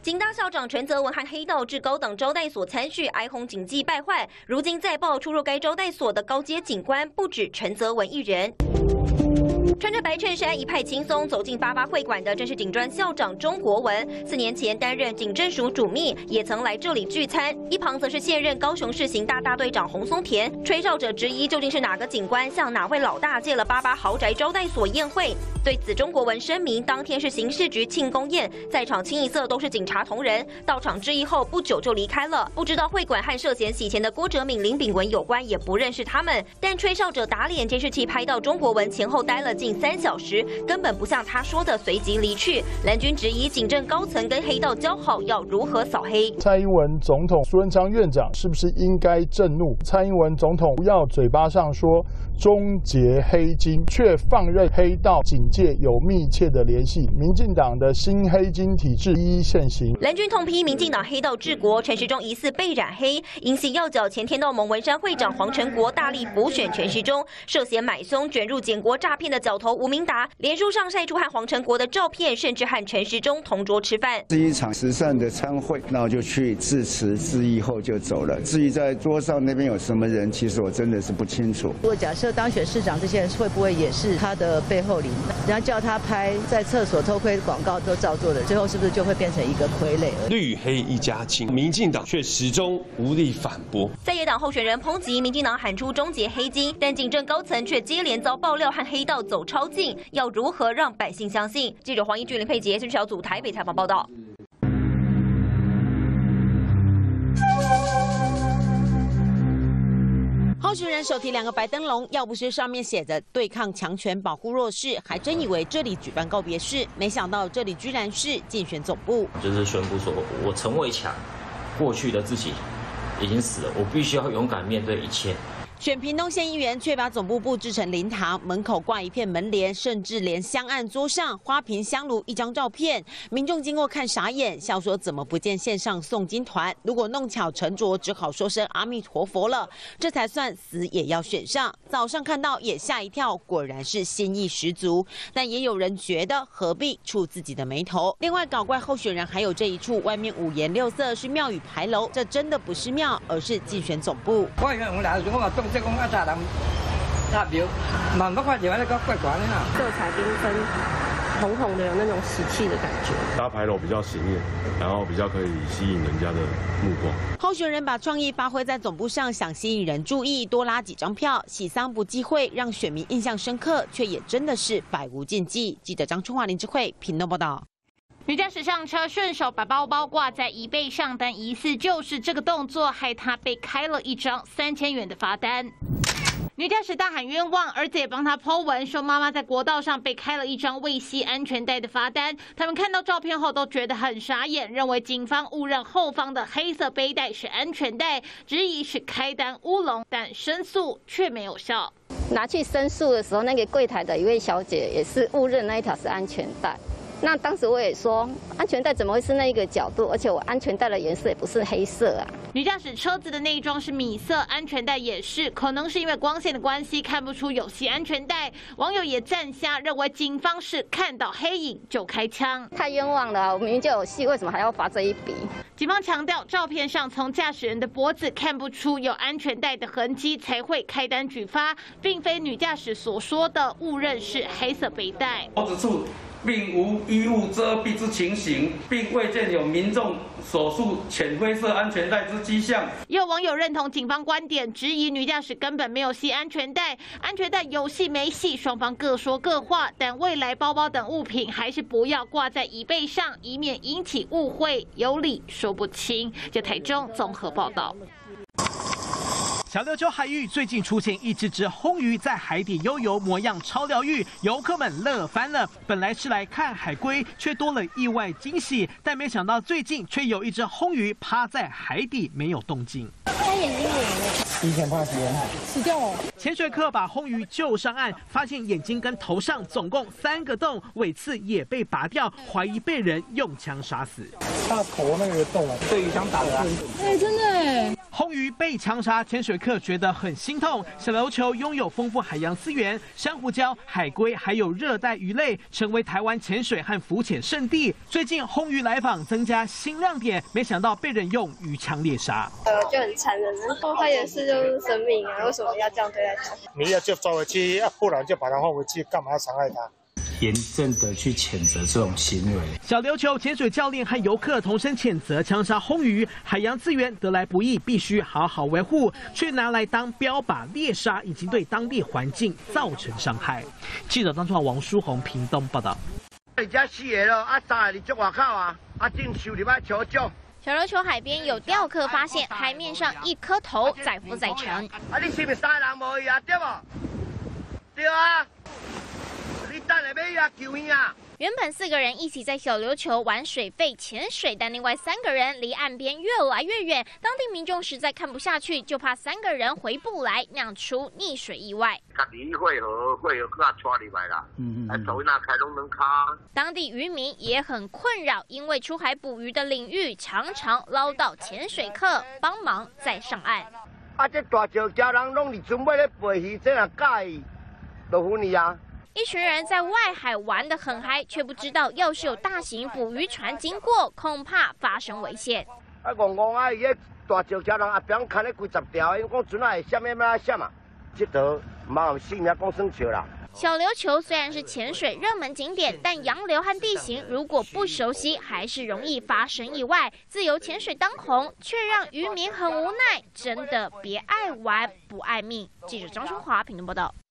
警大校长陈泽文和黑道至高等招待所参叙，哀轰警纪败坏。如今再爆出入该招待所的高阶警官不止陈泽文一人。 穿着白衬衫，一派轻松走进88会馆的，正是警专校长钟国文。4年前担任警政署主秘，也曾来这里聚餐。一旁则是现任高雄市刑大大队长洪松田。吹哨者质疑，究竟是哪个警官向哪位老大借了88豪宅招待所宴会？对此，钟国文声明，当天是刑事局庆功宴，在场清一色都是警察同仁。到场致意后不久就离开了。不知道会馆和涉嫌洗钱的郭哲敏、林炳文有关，也不认识他们。但吹哨者打脸监视器拍到钟国文前后待了近3小时，根本不像他说的随即离去。蓝军质疑警政高层跟黑道交好，要如何扫黑？ 蔡英文总统、苏贞昌院长是不是应该震怒？蔡英文总统不要嘴巴上说终结黑金，却放任黑道警界有密切的联系。民进党的新黑金体制一一现行。 蓝军痛批民进党黑道治国，陈时中疑似被染黑，因系要角前天道盟文山会长黄成国大力补选陈时中，涉嫌买凶卷入检国诈骗的角头吴明达，脸书上晒出和黄成国的照片，甚至和陈时中同桌吃饭。 是一场慈善的餐会，那我就去致辞致意后就走了。至于在桌上那边有什么人，其实我真的是不清楚。 如果假设当选市长这些人会不会也是他的背后里，人家叫他拍在厕所偷窥广告都照做的，最后是不是就会变成一个傀儡？ 绿黑一家亲，民进党却始终无力反驳。 在野党候选人抨击民进党喊出终结黑金，但警政高层却接连遭爆料和黑道走超近，要如何让百姓相信？记者黄一俊、林佩杰新闻小组台北采访报道。 候选人手提2个白灯笼，要不是上面写着对抗强权、保护弱势，还真以为这里举办告别式，没想到这里居然是竞选总部。 就是宣布说，我陈伟强过去的自己已经死了，我必须要勇敢面对一切。 选屏东县议员却把总部布置成灵堂，门口挂一片门帘，甚至连香案桌上花瓶香炉一张照片，民众经过看傻眼，笑说怎么不见线上诵经团？如果弄巧成拙，只好说声阿弥陀佛了，这才算死也要选上。早上看到也吓一跳，果然是心意十足。但也有人觉得何必触自己的眉头？另外搞怪候选人还有这一处，外面5颜6色是庙宇牌楼，这真的不是庙，而是竞选总部。 即讲一扎人搭庙，蛮不快就喺那个怪怪的哈， 色彩缤纷，红红的，有那种喜气的感觉。 搭牌楼比较显眼，然后比较可以吸引人家的目光。 候选人把创意发挥在总部上，想吸引人注意，多拉几张票，喜丧不忌讳，让选民印象深刻，却也真的是百无禁忌。记者张春华、林智慧屏东报道。 女驾驶上车，顺手把包包挂在椅背上，但疑似就是这个动作，害她被开了一张3000元的罚单。女驾驶大喊冤枉，儿子也帮她po文说妈妈在国道上被开了一张未系安全带的罚单。他们看到照片后都觉得很傻眼，认为警方误认后方的黑色背带是安全带，质疑是开单乌龙，但申诉却没有效。 拿去申诉的时候，那个柜台的一位小姐也是误认那一条是安全带。那当时我也说，安全带怎么会是那一个角度？而且我安全带的颜色也不是黑色啊。 女驾驶车子的内装是米色，安全带也是，可能是因为光线的关系看不出有系安全带。网友也赞瞎，认为警方是看到黑影就开枪， 太冤枉了！我明明就有系，为什么还要罚这一笔？ 警方强调，照片上从驾驶人的脖子看不出有安全带的痕迹，才会开单举发，并非女驾驶所说的误认是黑色背带。 脖子处并无衣物遮蔽之情形，并未见有民众所述浅灰色安全带之迹象。 也有网友认同警方观点，质疑女驾驶根本没有系安全带，安全带有系没系，双方各说各话。但未来包包等物品还是不要挂在椅背上，以免引起误会，有理说不清。这台中综合报道。 小琉球海域最近出现一只红鱼在海底悠游，模样超疗愈，游客们乐翻了。本来是来看海龟，却多了意外惊喜。但没想到最近却有一只红鱼趴在海底没有动静。 它眼睛圆了， 提前发现死掉了。 潜水客把红鱼救上岸，发现眼睛跟头上总共3个洞，尾刺也被拔掉，怀疑被人用枪杀死。 它头那个洞啊，对鱼枪打的。 哎，真的哎。 红鱼被枪杀，潜水客觉得很心痛。小琉球拥有丰富海洋资源，珊瑚礁、海龟还有热带鱼类，成为台湾潜水和浮潜圣地。最近红鱼来访，增加新亮点，没想到被人用鱼枪猎杀。 就很残忍，它也是就是生命啊，为什么要这样对待它？ 你要就抓回去，不然就把它放回去，干嘛要伤害它？ 严正的去谴责这种行为。 小琉球潜水教练和游客同声谴责枪杀红鱼，海洋资源得来不易，必须好好维护，却拿来当标靶猎杀，已经对当地环境造成伤害。记者张创、王书宏屏东报道。 你家死的咯，杀你足外口啊，正受入来求救。 小琉球海边有钓客发现海面上一颗头载浮载沉。 你是不是杀人无去啊？对不？对啊。 原本4个人一起在小琉球玩水肺潜水，但另外3个人离岸边越来越远，当地民众实在看不下去，就怕3个人回不来，酿出溺水意外。当地渔民也很困扰，因为出海捕鱼的领域常常捞到潜水客帮忙再上岸。 这大石家人拢是准备咧背鱼，这样介就唬你啊！ 一群人在外海玩得很嗨，却不知道要是有大型捕鱼船经过，恐怕发生危险。 伊个大石家人后边看咧几十条，因讲船啊会闪咩咩闪啊，这条冇性命讲算笑啦。 小琉球虽然是潜水热门景点，但洋流和地形如果不熟悉，还是容易发生意外。自由潜水当红，却让渔民很无奈，真的别爱玩不爱命。记者张春华屏东报道。